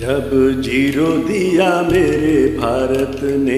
जब जीरो दिया मेरे भारत ने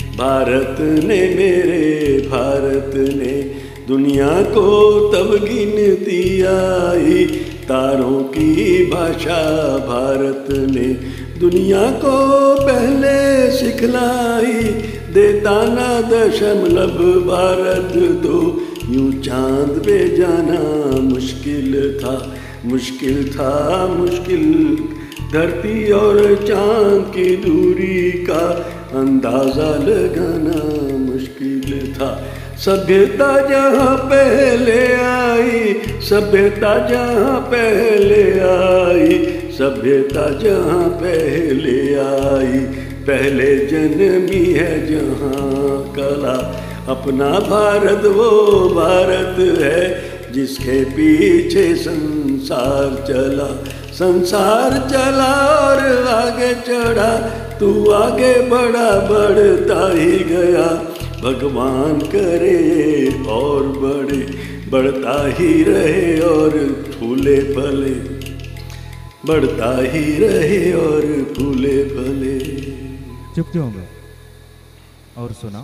मेरे भारत ने, दुनिया को तब गिनती आई, तारों की भाषा भारत ने दुनिया को पहले सिखलाई, देता ना दशमलव भारत दो, यूं चांद पे जाना मुश्किल था, मुश्किल था मुश्किल, धरती और चांद की दूरी का अंदाजा लगाना मुश्किल था। सभ्यता जहाँ पहले आई, सभ्यता जहाँ पहले आई, सभ्यता जहाँ पहले आई, पहले जन्मी है जहाँ कला, अपना भारत वो भारत है जिसके पीछे संसार चला, संसार चला और आगे चढ़ा, तू आगे बढ़ा बढ़ता ही गया, भगवान करे और बढ़े, बढ़ता ही रहे और फूले फले, बढ़ता ही रहे और फूले फले। चुप क्यों होंगे और सुना।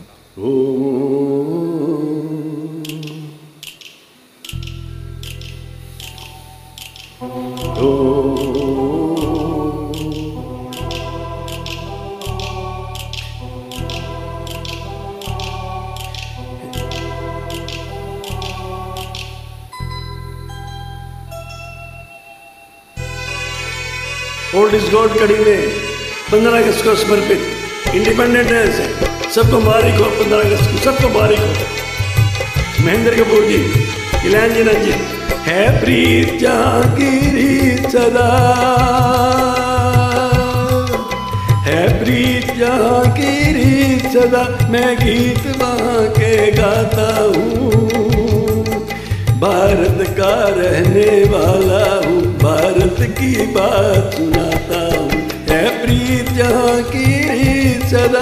ओल्ड इज गोल्ड कड़ी में 15 अगस्त को समर्पित इंडिपेंडेंस है, सबको मुबारक हो। 15 अगस्त को सबको मुबारक हो। महेंद्र कपूर जी, इलांजना जी, है प्रीत जहाँ की रीत सदा, है प्रीत जहाँ की रीत सदा, मैं गीत वहाँ के गाता हूँ, भारत का रहने वाला हूँ, भारत की बात सुनाता हूँ, है प्रीत जहाँ की रीत सदा।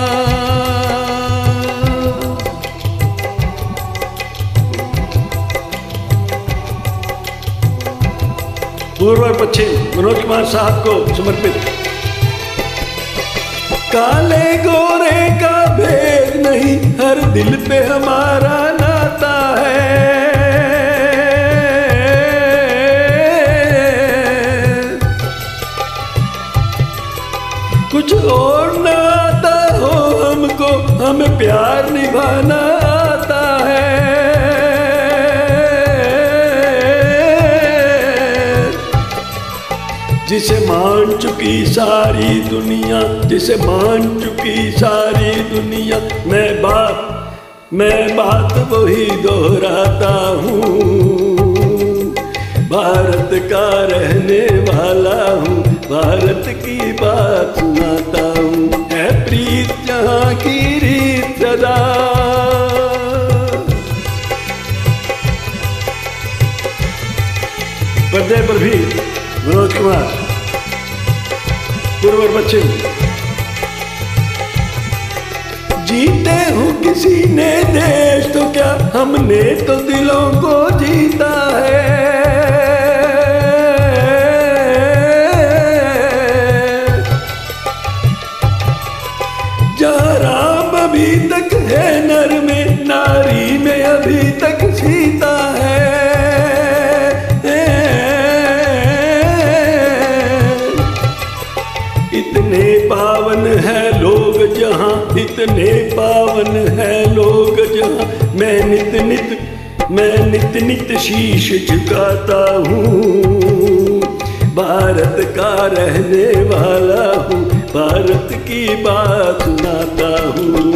पूर्व और पश्चिम मनोज कुमार साहब को समर्पित। काले गोरे का भेद नहीं, हर दिल पे हमारा नाता है, कुछ और ना आता हो हमको, हमें प्यार निभाना आता है, जिसे मान चुकी सारी दुनिया, जिसे मान चुकी सारी दुनिया, मैं बात वही दोहराता हूँ, भारत का रहने वाला हूँ, भारत की बात सुनाता हूँ, है प्रीत जहाँ की रीत सदा। पर्दे पर भी मनोज कुमार, पूर्व और पश्चिम। जीते हूँ किसी ने देश तो क्या, हमने तो दिलों को जीता है, जहाँ राम अभी तक है नर में, नारी में अभी तक सीता है, इतने पावन है लोग जहाँ, इतने पावन है लोग जहाँ, मैं नित नित शीश झुकाता हूँ, भारत का रहने वाला हूँ, भारत की बात सुनाता हूँ।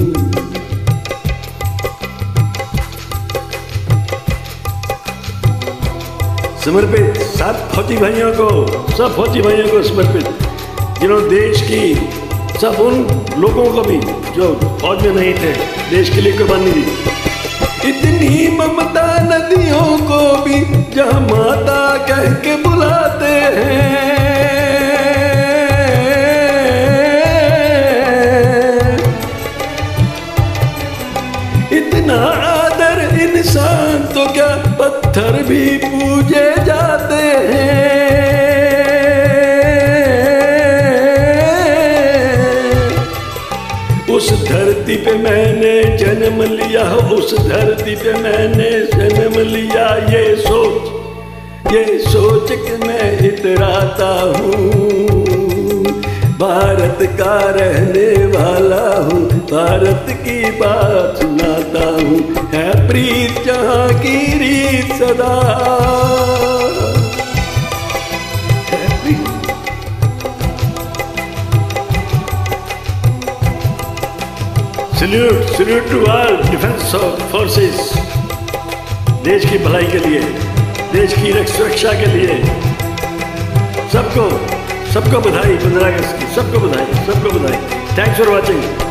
समर्पित सब फौजी भाइयों को समर्पित, जिन्होंने देश की, सब उन लोगों को भी जो फौज में नहीं थे, देश के लिए कुर्बानी दी। इतनी ममता नदियों को भी जहाँ माता कह के बुलाते हैं, इतना आदर इंसान तो क्या, पत्थर भी पूजे जाते हैं, धरती पे मैंने जन्म लिया, उस धरती पे मैंने जन्म लिया। ये सोच के मैं इतराता हूँ, भारत का रहने वाला हूँ, भारत की बात सुनाता हूँ। है प्रीत जहाँ की रीत सदा, है प्रीत। Salute to all defence forces, देश की भलाई के लिए, देश की सुरक्षा के लिए। सबको बधाई 15 अगस्त की, सबको बधाई। Thanks for watching.